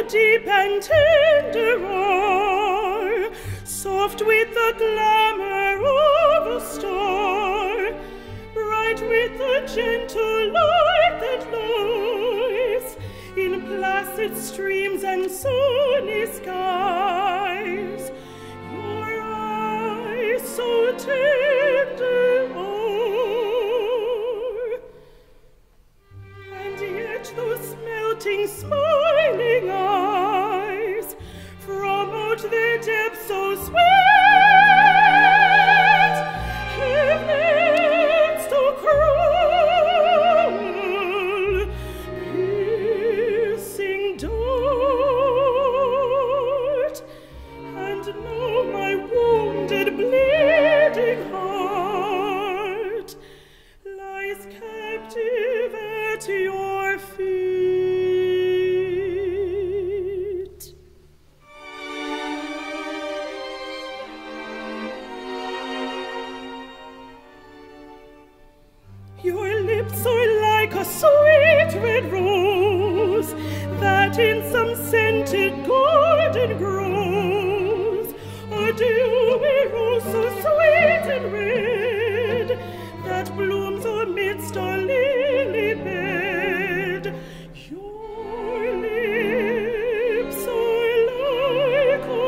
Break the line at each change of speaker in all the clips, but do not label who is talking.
deep and tender are, soft with the glamour of a star, bright with the gentle light that lies in placid streams and sunny skies. Your eyes so tender are, and yet those melting, smiling eyes from out their depths so sweet, heaven so cruel, piercing dart, and now my wounded, bleeding heart lies captive at your feet. Your lips are like a sweet red rose that in some scented garden grows, a dewy rose so sweet and red that blooms amidst a lily bed. Your lips are like a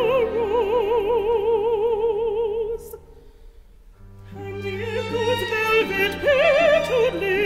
rose, and yet those velvet petaled lips